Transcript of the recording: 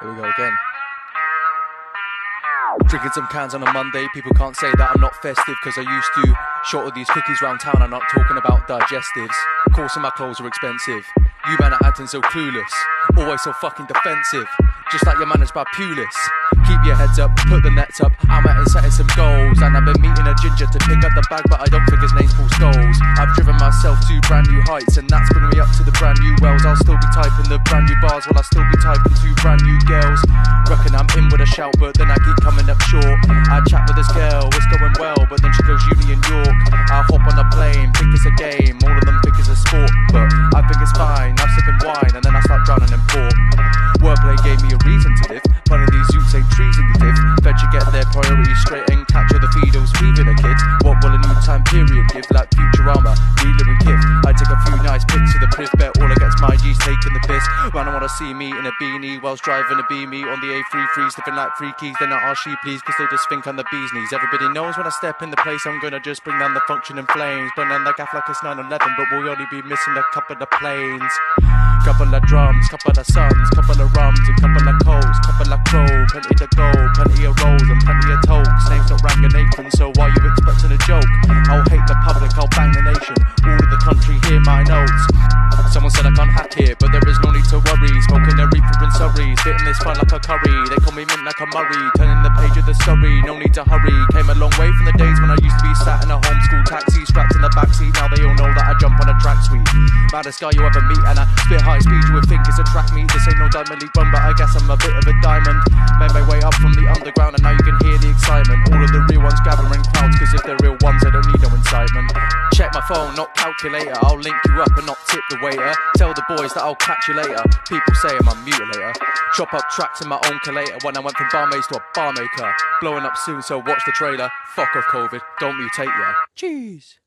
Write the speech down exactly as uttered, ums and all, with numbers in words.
Here we go again. Drinking some cans on a Monday, people can't say that I'm not festive, cause I used to short of these cookies round town. I'm not talking about digestives. Of course my clothes are expensive. You man are acting so clueless, always so fucking defensive, just like you're managed by Pulis. Keep your heads up, put the nets up, I'm out and setting some goals. And I've been meeting a ginger to pick up the bag, but I don't think his name's Paul Scholes. I've driven myself to brand new heights, and that's bringing me up to the brand new wells. I'll still be typing the brand new bars, while I'll still be typing to brand new girls. Reckon I'm in with a shout, but then I keep coming up short. I chat with this girl, it's going well, but then she goes uni in York. I hop on a plane, think it's a game, all of them think it's a sport, but I think it's fine. I'm sipping wine, and then I start drowning in port. Wordplay gave me a reason to live, planning these youths ain't trees in your div. Fed you get their priorities straight and capture the feedles, feeding the kids. What will a new time period give? Like Futurama, Wheeler and Kif. I take a few nice pics of the priv, bet all I get's my G's taking the piss. Man, I wanna see me in a beanie whilst driving a beanie on the A thirty-three, sniffing like free keys. Then I ask she please, cause they just think I'm the bee's knees. Everybody knows when I step in the place, I'm gonna just bring down the function in flames. Burn down the gaff like it's nine eleven, but we'll only be missing a couple of planes. Couple of drums, couple of suns, couple of rums, and couple of coals, couple of crow, plenty to go, plenty of rolls and plenty of tokes. Name's not Ranga Nathan, so why you expecting a joke? I'll hate the public, I'll bang the nation, all of the country hear my notes. Someone said I can't hack here, but there is no need to worry. Smoking a reefer in Surrey, spitting this fun like a curry. They call me mint like a Murray, turning the page of the Surrey, no need to hurry. Came a long way from the days when I used to be sat in a homeschool taxi, strapped in the backseat. Now they all know that I jump on a track suite. Baddest guy you ever meet, and I spit high speed, you would think it's a track meet. This ain't no Diamond League run, but I guess I'm a bit of a diamond. Made my way up from the underground, and now you can hear the excitement. All of the real ones gathering crowds, cause if they're real ones, they don't need no incitement. Check my phone, not calculator, I'll link you up and not tip the waiter. Tell the boys that I'll catch you later, people say I'm a mutilator. Chop up tracks in my own collator, when I went from barmaids to a bar maker. Blowing up soon, so watch the trailer. Fuck off COVID, don't mutate ya. Jeez.